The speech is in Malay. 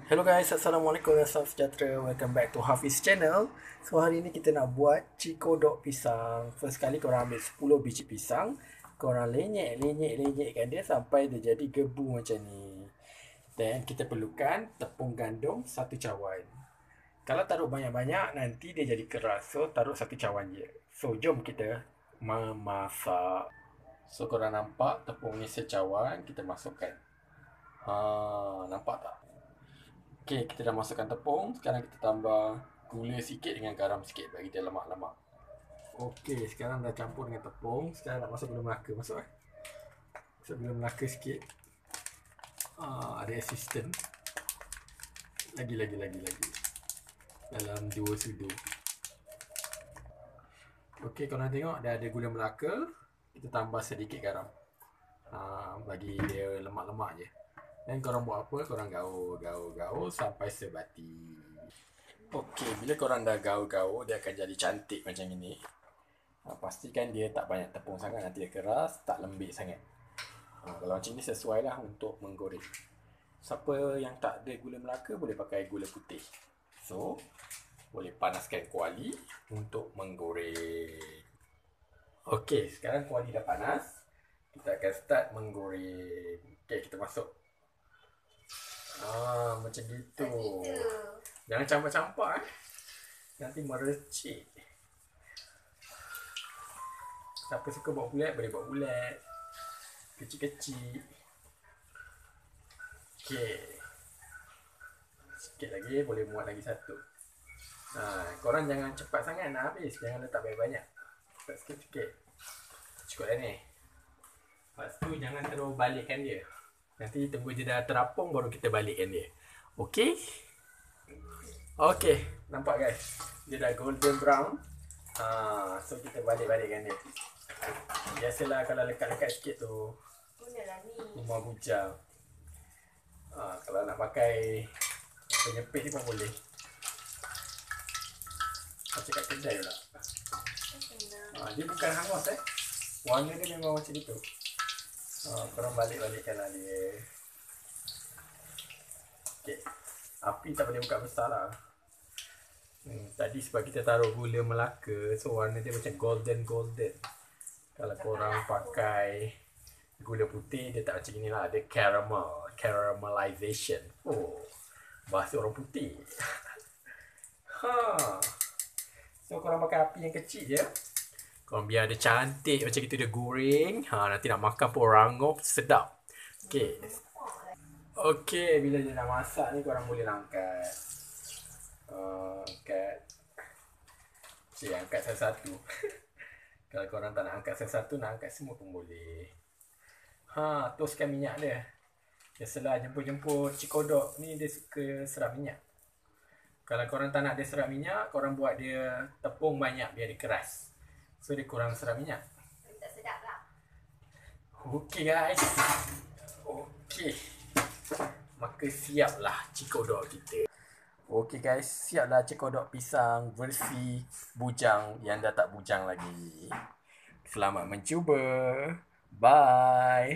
Hello guys, Assalamualaikum dan salam sejahtera. Welcome back to Hafiz channel. So hari ni kita nak buat cikodok pisang. First kali korang ambil 10 biji pisang, korang lenyek-lenyekkan dia sampai dia jadi gebu macam ni. Dan kita perlukan tepung gandum 1 cawan. Kalau taruh banyak-banyak nanti dia jadi keras. So taruh 1 cawan je. So jom kita memasak. So korang nampak tepung ni secawan, kita masukkan. Nampak tak? Okey, kita dah masukkan tepung. Sekarang kita tambah gula sikit dengan garam sikit bagi dia lemak-lemak. Okey, sekarang dah campur dengan tepung. Sekarang nak masuk gula Melaka. Masuk Masuk gula Melaka sikit. Ada assistant. Lagi. Dalam 2 sudu. Okey, korang tengok dah ada gula Melaka. Kita tambah sedikit garam. Bagi dia lemak-lemak je. Dan korang buat apa? Korang gaul sampai sebati. Okey, bila korang dah gaul, dia akan jadi cantik macam ini. Pastikan dia tak banyak tepung sangat, nanti dia keras, tak lembik sangat. Kalau macam ni sesuai lah untuk menggoreng. Siapa yang tak ada gula Melaka boleh pakai gula putih. So, boleh panaskan kuali untuk menggoreng. Okey, sekarang kuali dah panas. Kita akan start menggoreng. Okey, kita masuk. Macam gitu. Jangan campak-campak nanti merecik. Siapa suka buat bulat boleh buat bulat, kecil-kecil. Okey, sikit lagi, boleh muat lagi satu. Korang jangan cepat sangat nak habis. Jangan letak banyak-banyak, letak sikit-sikit. Cukup dah ni. Lepas tu jangan terus balikkan dia. Nanti tunggu dia dah terapung baru kita balikkan dia. Okey? Okey, nampak guys? Dia dah golden brown. So kita balik-balikkan dia. Biasalah kalau lekat-lekat sikit tu rumah bujang. Kalau nak pakai penyepit ni pun boleh. Macam kat kedai pula. Dia bukan hangus warna dia memang macam itu. Korang balik-balikkan lah dia. Okay. Api tak boleh buka besar lah. Tadi sebab kita taruh gula Melaka, so warna dia macam golden. Kalau korang pakai gula putih, dia tak macam ni lah. Dia caramelization. Bahasa orang putih. So korang pakai api yang kecil je. Korang biar dia cantik macam itu dia goreng. Nanti nak makan pun rangup sedap. Okey, bila dia dah masak ni korang boleh angkat. Angkat satu-satu. Kalau korang tak nak angkat satu-satu, nak angkat semua pun boleh. Toskan minyak dia. Biasalah jemput-jemput cikodok ni dia suka serap minyak. Kalau korang tak nak dia serap minyak, korang buat dia tepung banyak biar dia keras. So dia kurang serap minyak. Tak sedap lah. Okey guys. Okey. Maka siaplah cikodok kita. Okey guys, siaplah cikodok pisang versi bujang yang dah tak bujang lagi. Selamat mencuba. Bye.